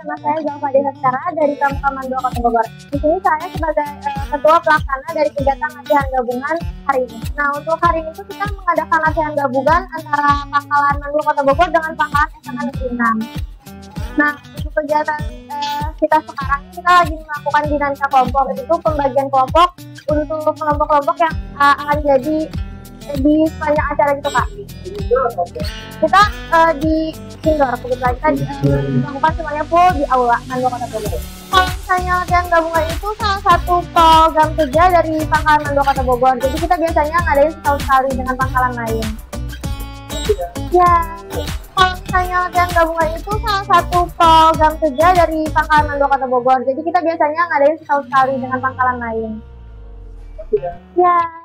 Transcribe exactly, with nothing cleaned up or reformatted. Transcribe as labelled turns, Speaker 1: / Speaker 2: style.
Speaker 1: nama saya Zalfa Desastara dari Kamkaman dua Kota Bogor. Di sini saya sebagai uh, ketua pelaksana dari kegiatan latihan gabungan hari ini. Nah, untuk hari ini tuh kita mengadakan latihan gabungan antara Pangkalan dua Kota Bogor dengan Pangkalan S M A Negeri enam. Nah, untuk kegiatan uh, kita sekarang kita lagi melakukan dinamika kelompok, itu pembagian kelompok untuk kelompok-kelompok yang uh, akan jadi di sepanjang acara gitu Kak. Kita uh, di indoor, kebetulan kita uh, melakukan semuanya full di aula dua Kota Bogor. Kalau misalnya latihan gabungan itu salah satu program kerja dari Pangkalan dua Kota Bogor. Jadi kita biasanya ngadain setahun sekali dengan pangkalan lain. Ya, kalau misalnya latihan gabungan itu salah satu program kerja dari Pangkalan dua Kota Bogor. Jadi kita biasanya ngadain setahun sekali dengan pangkalan lain. Ya.